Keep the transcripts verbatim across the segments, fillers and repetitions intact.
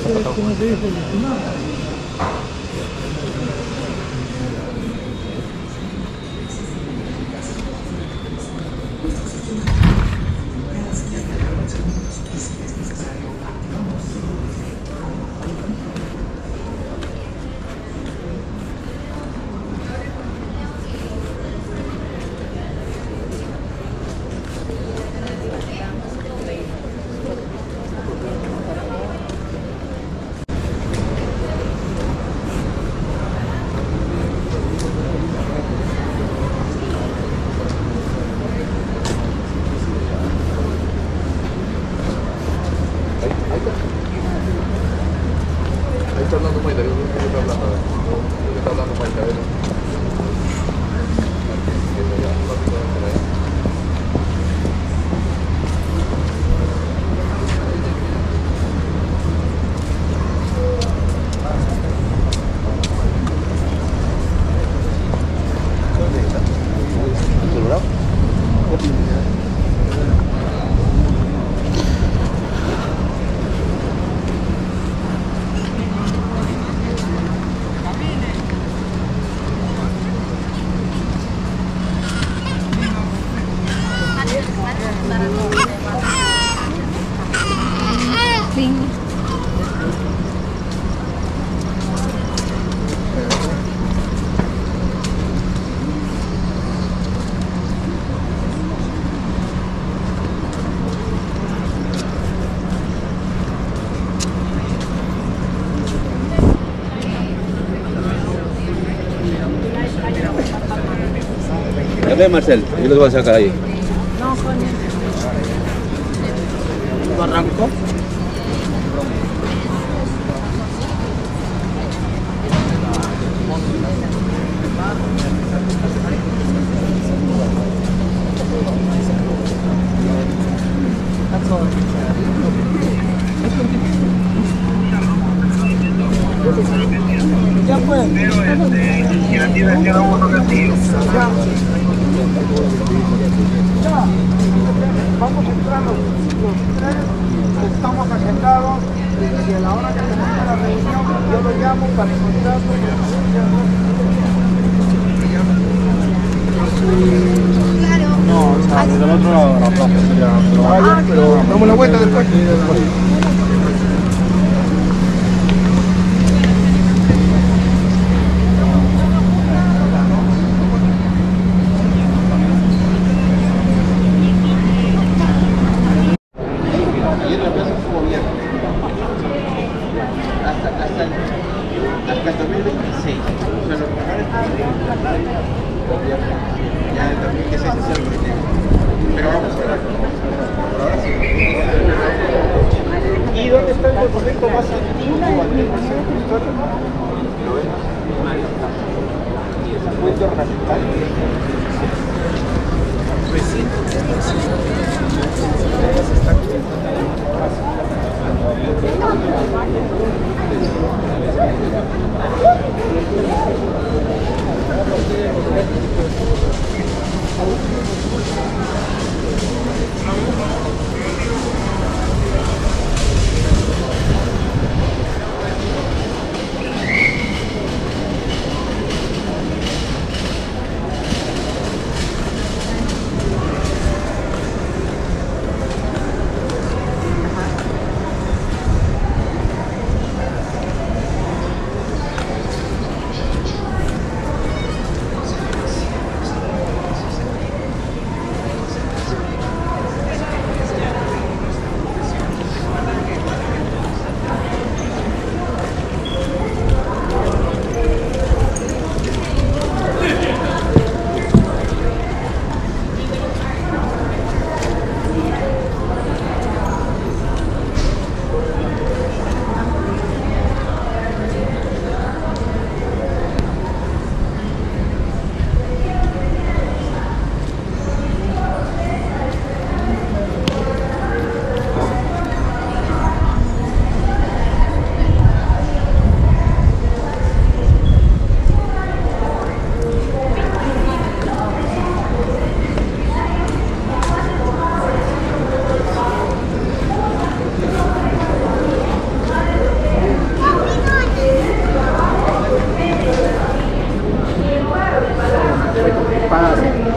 ¿Cómo se dice? Ya Marcel, yo los voy a sacar ahí. No, coño. ¿Lo arranco? Ya fue. Y la tiene que dar uno castillo. Ya. Ya. Vamos a entrar los, los tres, estamos agendados y a la hora que termine la reunión yo lo llamo para encontrarlo. No, o sea, desde el otro lado de la plaza sería. Pero damos la vuelta después. ¿Y dónde está el documento más antiguo del museo histórico? ¿Lo ven? Puente ornamental. pagar.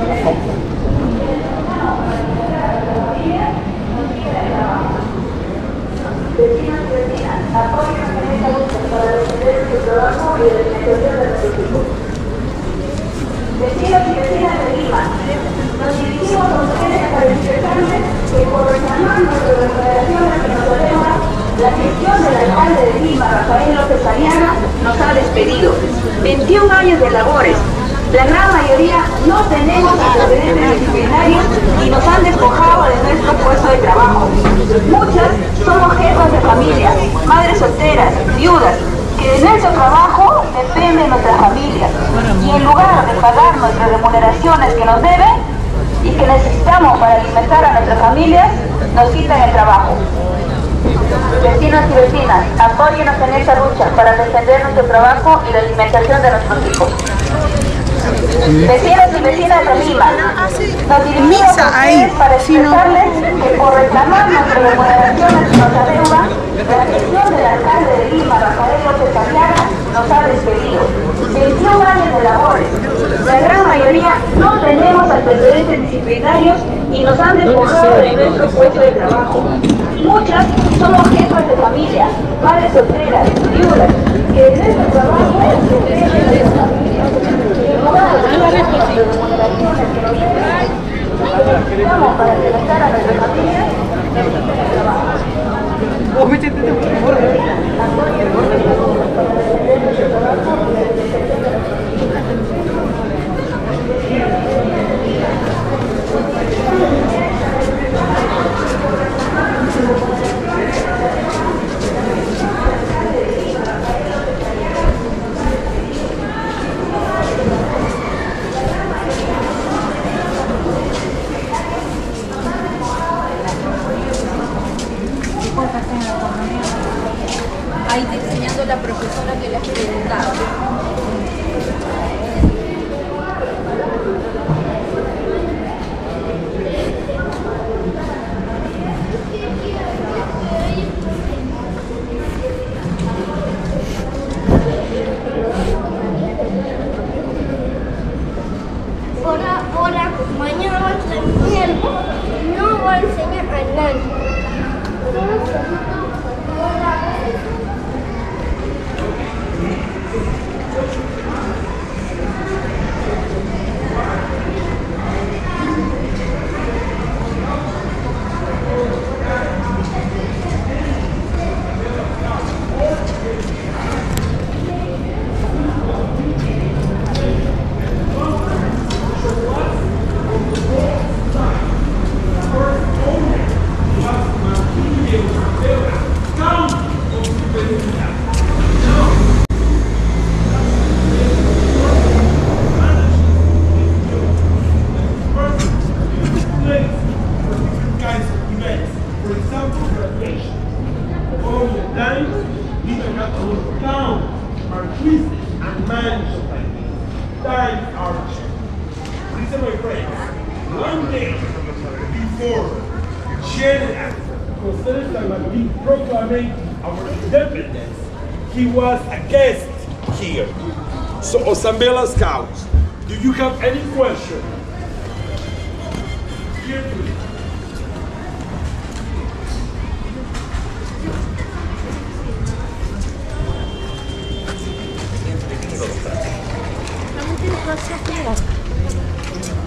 Vecinos y vecinas de Lima, nos dirigimos a ustedes para expresarles que por reclamar nuestra declaración de que nos debemos, la gestión del alcalde de Lima, Rafael López Aliaga, nos ha despedido. veintiún años de labores. La gran mayoría no tenemos antecedentes disciplinarios y nos han despojado de nuestro puesto de trabajo. Muchas somos jefas de familia, madres solteras, viudas, que de nuestro trabajo depende nuestra familia. Y en lugar de pagar nuestras remuneraciones que nos deben y que necesitamos para alimentar a nuestras familias, nos quitan el trabajo. Vecinos y vecinas, apóyenos en esta lucha para defender nuestro trabajo y la alimentación de nuestros hijos. Vecinos y vecinas de Lima, nos dirigimos a ustedes para expresarles que por reclamar nuestras remuneraciones que nos adeudan, la gestión del alcalde de Lima, Rafael López Aliaga, nos ha despedido. veintiún años de labores. La gran mayoría no tenemos antecedentes disciplinarios y nos han despojado de nuestro puesto de trabajo. Muchas somos jefas de familia, madres solteras, viudas, que de nuestro trabajo depende de nuestra familia. En lugar de pagar las remuneraciones que nos deben y que necesitamos para alimentar a nuestra familia, nos quitan el trabajo. Ahí te enseñando la profesora que le has preguntado. Ahora, ahora, mañana va a enseñar, no va a enseñar a nadie. He was a guest here. So Osambela Scouts, do you have any question? Here, please. Vamos a ir a